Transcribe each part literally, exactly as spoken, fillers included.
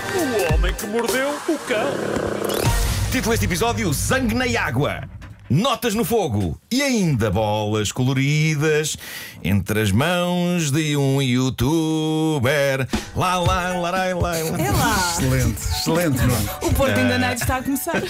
O homem que mordeu o cão. Título deste episódio: Zangue na água, notas no fogo e ainda bolas coloridas entre as mãos de um youtuber. Lá, lá, lá, lá, lá. É lá. Excelente, excelente, Nuno. O Porto ainda não está a começar.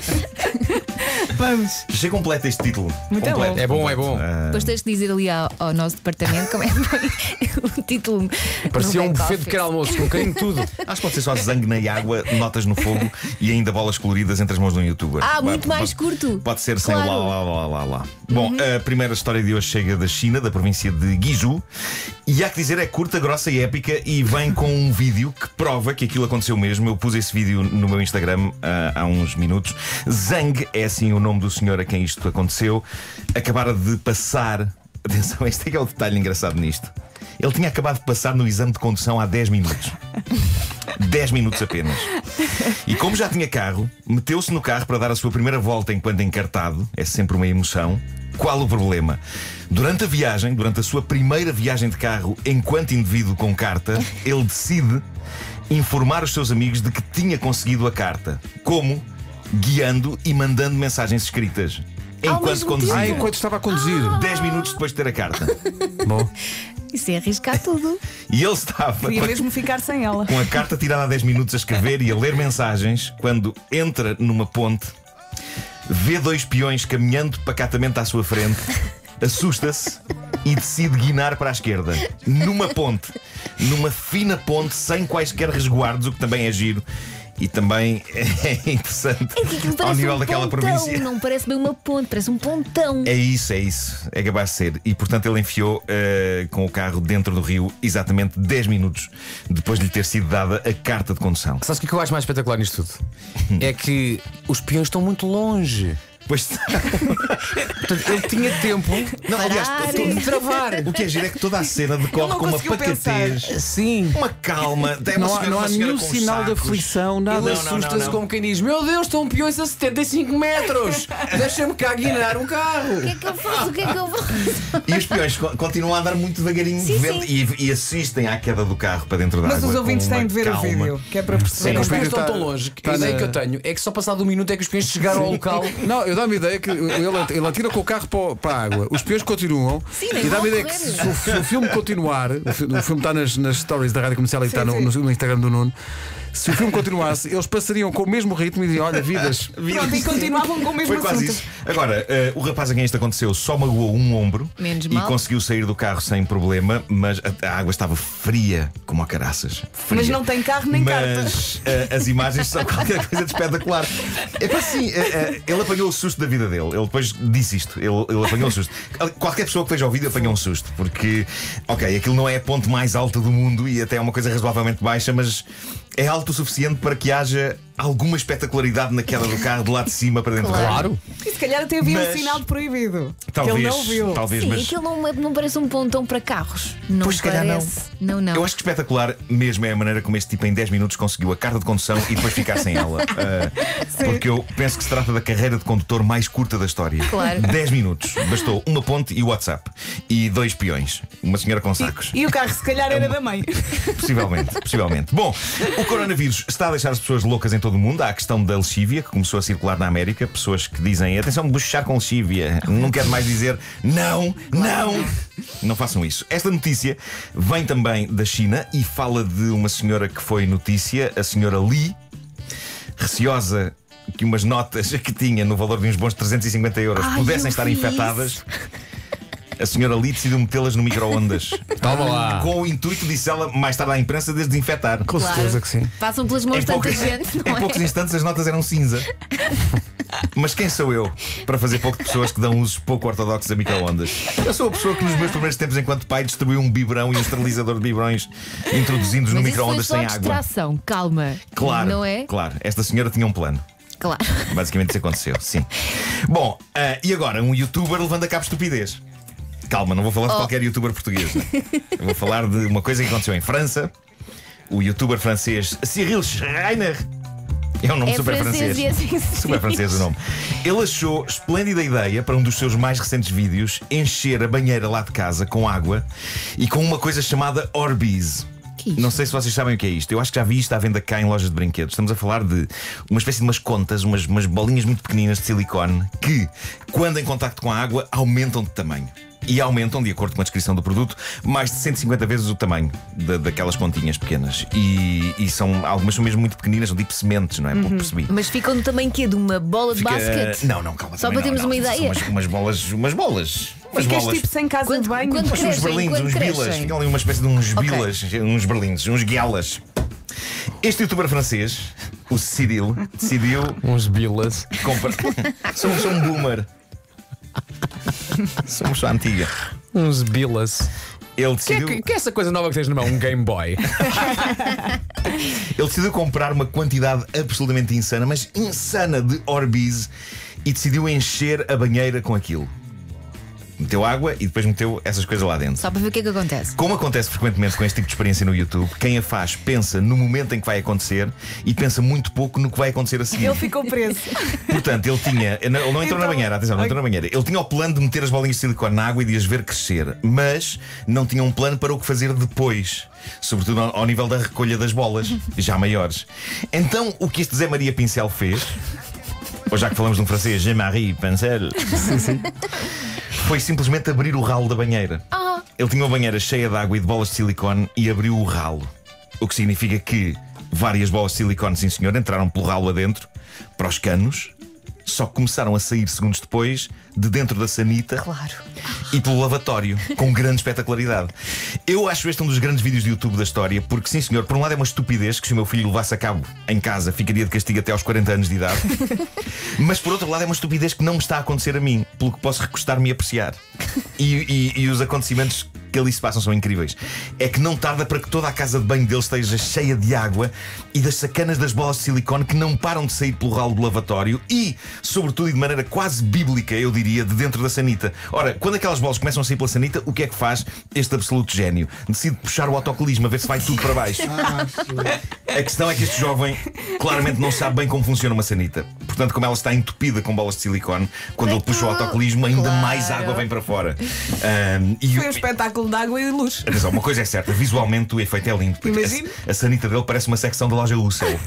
Vamos. Achei completo este título. Muito completo, bom. É bom, é completo. bom. Ah, Depois tens de dizer ali ao, ao nosso departamento como é que foi o título. Parecia no um buffet back-office. de pequeno almoço, com um bocadinho de tudo. acho que pode ser só zangue na água, notas no fogo e ainda bolas coloridas entre as mãos de um youtuber. Ah, muito Pode- mais curto. Pode ser sem Claro. lá, lá, lá, lá, lá. Bom, a primeira história de hoje chega da China, da província de Guizhou. E há que dizer, é curta, grossa e épica. E vem com um vídeo que prova que aquilo aconteceu mesmo. Eu pus esse vídeo no meu Instagram ah, há uns minutos. Zhang é assim o nome do senhor a quem isto aconteceu. Acabara de passar. Atenção, este é que é o detalhe engraçado nisto. Ele tinha acabado de passar no exame de condução há dez minutos. dez minutos apenas. E como já tinha carro, meteu-se no carro para dar a sua primeira volta enquanto encartado. É sempre uma emoção. Qual o problema? Durante a viagem, durante a sua primeira viagem de carro, enquanto indivíduo com carta, ele decide informar os seus amigos de que tinha conseguido a carta. Como? Guiando e mandando mensagens escritas. Ao Enquanto mesmo conduzia. Ah, enquanto estava a conduzir. dez minutos depois de ter a carta. Bom, Isso é arriscar tudo. E ele estava Queria mesmo ficar sem ela. com a carta tirada há dez minutos a escrever e a ler mensagens quando entra numa ponte, vê dois peões caminhando pacatamente à sua frente, assusta-se e decide guinar para a esquerda. Numa ponte, numa fina ponte sem quaisquer resguardos, o que também é giro. E também é interessante É que aquilo ao parece nível um daquela pontão. província. Não parece bem uma ponte, parece um pontão. É isso, é isso. É capaz de ser. E portanto ele enfiou eh, com o carro dentro do rio exatamente dez minutos depois de lhe ter sido dada a carta de condução. sabes o que é que eu acho mais espetacular nisto tudo? É que os peões estão muito longe. Pois Portanto, ele tinha tempo não, aliás, Parar. to- de travar. o que é giro é que toda a cena decorre Ele não com uma conseguiu pacatez, Sim. uma calma. Tem uma Não há, senhora- não uma há senhora nenhum com sinal de sacos. aflição, nada. Não, Ele não, não, assusta-se não. como quem diz: Meu Deus, estão peões a setenta e cinco metros. Deixa-me cá guinar um carro. O que é que eu faço? O que é que eu faço? E os peões co- continuam a andar muito devagarinho Sim, vendo- sim. E, e assistem à queda do carro para dentro da Mas água. os ouvintes com uma têm de ver calma. o vídeo, que é para perceber. Sim, os Sim, peões tá- estão tão longe que a tá ideia na- que eu tenho é que só passado um minuto é que os peões chegaram ao local. Não, eu dá-me a ideia que ele, ele atira com o carro para, o- para a água, os peões continuam Sim, nem e dá-me a vão ideia que se, correr. o, se o filme continuar, o, fi- o filme está nas, nas stories da Rádio Comercial e está no, sim. no- no Instagram do Nuno. Se o filme continuasse, eles passariam com o mesmo ritmo e diziam: Olha, vidas. Pronto, e continuavam com o mesmo Foi quase assunto. isso. Agora, eh, o rapaz a quem isto aconteceu só magoou um ombro Menos e mal. conseguiu sair do carro sem problema, mas a, a água estava fria como a caraças. Fria. Mas não tem carro nem carta. Mas eh, as imagens são qualquer coisa de espetacular. É para assim, eh, eh, ele apanhou o susto da vida dele. Ele depois disse isto. Ele, ele apanhou o susto. Qualquer pessoa que veja o vídeo apanhou um susto, porque, ok, aquilo não é a ponte mais alta do mundo e até é uma coisa razoavelmente baixa, mas é alto o suficiente para que haja alguma espetacularidade na queda do carro de lá de cima para dentro do carro. Claro. E se calhar até havia Mas- um sinal de proibido. Talvez, que ele não viu. talvez, Sim, mas aquilo não, não parece um pontão para carros. Não Pois, se calhar não. parece. Não, não. eu acho que espetacular mesmo é a maneira como este tipo em dez minutos conseguiu a carta de condução e depois ficar sem ela. Ah, porque eu penso que se trata da carreira de condutor mais curta da história. Claro. dez minutos. Bastou uma ponte e o WhatsApp. E dois peões. Uma senhora com sacos. E o carro se calhar era da mãe. Possivelmente, possivelmente. Bom, o coronavírus está a deixar as pessoas loucas em todo o mundo. Há a questão da lexívia, que começou a circular na América. Pessoas que dizem: atenção, bochechar com lexívia. Não quero mais dizer não, não. Não façam isso. Esta notícia vem também da China e fala de uma senhora que foi notícia, a senhora Li, receosa que umas notas que tinha no valor de uns bons trezentos e cinquenta euros Ai, pudessem eu estar vi infectadas. isso. A senhora Li decidiu metê-las no micro-ondas. Toma lá. Com o intuito, disse ela, mais tarde à imprensa, de desinfetar. Com certeza que sim. Passam pelas mãos Em, tanta poucos, gente, em não é? poucos instantes as notas eram cinza. Mas quem sou eu para fazer pouco de pessoas que dão usos pouco ortodoxos a micro-ondas? Eu sou a pessoa que nos meus primeiros tempos enquanto pai distribuiu um biberão e um esterilizador de biberões introduzindo-os no Mas isso foi micro-ondas só sem água. distração, calma. Claro, Não é? claro. Esta senhora tinha um plano. Claro. Basicamente isso aconteceu, sim. Bom, ah, e agora um youtuber levando a cabo estupidez. Calma, não vou falar de Oh. qualquer youtuber português. Não. Eu vou falar de uma coisa que aconteceu em França. O youtuber francês Cyril Schreiner. É um nome É super francês francês. e assim se Super diz. francês o nome. Ele achou esplêndida ideia para um dos seus mais recentes vídeos encher a banheira lá de casa com água e com uma coisa chamada Orbeez. Que é isto? Não sei se vocês sabem o que é isto. Eu acho que já vi isto à venda cá em lojas de brinquedos. Estamos a falar de uma espécie de umas contas, umas, umas bolinhas muito pequeninas de silicone que, quando em contacto com a água, aumentam de tamanho. E aumentam, de acordo com a descrição do produto, mais de cento e cinquenta vezes o tamanho da, daquelas continhas pequenas. E, e são, algumas são mesmo muito pequeninas, são tipo sementes, não é? Pouco percebi. Mas ficam no tamanho que é de uma bola de Fica- basquete? Não, não, calma. Só também para termos não, uma não. São ideia. Umas, umas bolas, umas bolas. Umas Ficas bolas. tipo sem casa Quando- de banho. quando- Uns crescem, berlindos, quando uns bilas. crescem. Ficam ali uma espécie de uns Ok. bilas, uns berlindos, uns guialas. Este youtuber francês, o Cyril, decidiu Uns bilas. comprar. Sou, sou um boomer. Sou uma pessoa antiga. Uns bilas. Ele Que é, decidiu, que, que é essa coisa nova que tens na mão? Um Game Boy. ele decidiu comprar uma quantidade absolutamente insana, mas insana, de Orbeez e decidiu encher a banheira com aquilo. Meteu água e depois meteu essas coisas lá dentro. Só para ver o que é que acontece. Como acontece frequentemente com este tipo de experiência no YouTube, quem a faz pensa no momento em que vai acontecer e pensa muito pouco no que vai acontecer a seguir. Ele ficou preso. Portanto, ele tinha. Ele não entrou Então- na banheira, atenção, não entrou na banheira. Ele tinha o plano de meter as bolinhas de silicone na água e de as ver crescer, mas não tinha um plano para o que fazer depois. Sobretudo ao, ao nível da recolha das bolas, já maiores. Então, o que este Zé Maria Pincel fez, ou já que falamos de um francês, Jean-Marie Pincel, foi simplesmente abrir o ralo da banheira. Ah. Ele tinha uma banheira cheia de água e de bolas de silicone e abriu o ralo. O que significa que várias bolas de silicone, sim senhor, entraram pelo ralo adentro, para os canos, só que começaram a sair segundos depois de dentro da sanita. Claro. E pelo lavatório, com grande espetacularidade. Eu acho este um dos grandes vídeos de YouTube da história, porque, sim senhor, por um lado é uma estupidez que se o meu filho levasse a cabo em casa ficaria de castigo até aos quarenta anos de idade. Mas por outro lado é uma estupidez que não me está a acontecer a mim, pelo que posso recostar-me e apreciar. E, e, e os acontecimentos que ali se passam são incríveis. É que não tarda para que toda a casa de banho dele esteja cheia de água e das sacanas das bolas de silicone que não param de sair pelo ralo do lavatório e, sobretudo e de maneira quase bíblica, eu diria, de dentro da sanita. Ora, quando aquelas bolas começam a sair pela sanita, o que é que faz este absoluto gênio? Decide puxar o autocolismo, a ver se vai tudo para baixo. A questão é que este jovem claramente não sabe bem como funciona uma sanita. Portanto, como ela está entupida com bolas de silicone, quando ele puxa o autocolismo, ainda Claro. mais água vem para fora. Ahm, e Foi um o- espetáculo de água e de luz. Atenção, uma coisa é certa, visualmente o efeito é lindo. porque Imagino. A, a sanita dele parece uma secção da loja Ussel.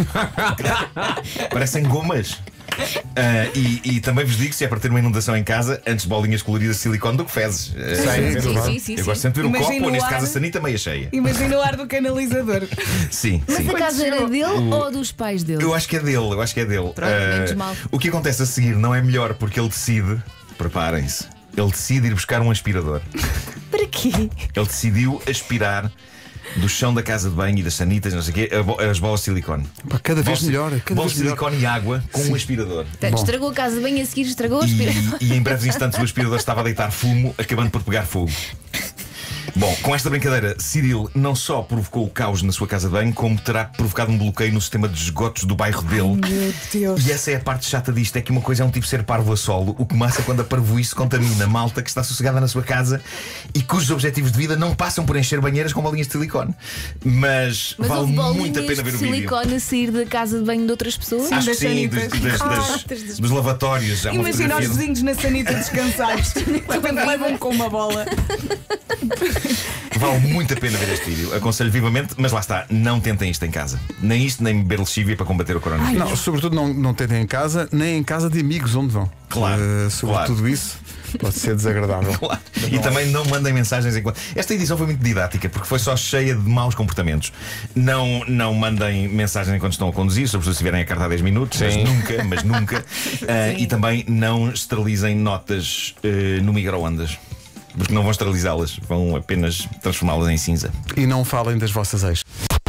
Parecem gomas. Ah, e, e também vos digo, se é para ter uma inundação em casa, antes bolinhas coloridas de silicone do que fezes. Ah, Sim, sim, sim, sim, eu sim. gosto sempre de ter um Imagina copo, ou o neste ar. caso a sanita meia cheia. Imagina o ar do canalizador. Sim, Mas sim. a casa era dele ou dos pais dele? Eu acho que é dele, eu acho que é dele. Pronto, Ah, menos mal. o que acontece a seguir não é melhor porque ele decide, preparem-se, ele decide ir buscar um aspirador. Para quê? Ele decidiu aspirar do chão da casa de banho e das sanitas, não sei o quê, a bo- as bolas de silicone. Pá, cada vez Bolas- melhor. Cada bolas vez de melhor. silicone e água com um aspirador. Portanto, estragou a casa de banho, a seguir estragou o E, aspirador. e em breves instantes o aspirador estava a deitar fumo, acabando por pegar fogo. Bom, com esta brincadeira, Cyril não só provocou o caos na sua casa de banho, como terá provocado um bloqueio no sistema de esgotos do bairro dele. Meu Deus. E essa é a parte chata disto: é que uma coisa é um tipo ser parvo a solo, o que massa é quando a parvoíce contamina malta que está sossegada na sua casa e cujos objetivos de vida não passam por encher banheiras com bolinhas de silicone. Mas, Mas vale houve muito a bolinhas pena ver de o vídeo. silicone a sair da casa de banho de outras pessoas? Acho que das sim, dos, sanitas. das- das- Ah, das- dos lavatórios. Há uma Imagina os fotografia de- vizinhos na sanita descansados. De repente levam com uma bola. Vale muito a pena ver este vídeo. Aconselho vivamente, mas lá está, não tentem isto em casa. Nem isto, nem beber lexívia para combater o coronavírus. Não, sobretudo não, não tentem em casa, nem em casa de amigos onde vão. Claro, Eh, sobre claro. tudo isso, pode ser desagradável. Claro. E também não mandem mensagens enquanto. Esta edição foi muito didática porque foi só cheia de maus comportamentos. Não, não mandem mensagens enquanto estão a conduzir, sobretudo se estiverem a cartar dez minutos, mas Sim. nunca, mas nunca. Ah, e também não esterilizem notas eh, no micro-ondas. Porque não vão esterilizá-las, vão apenas transformá-las em cinza. E não falem das vossas ex.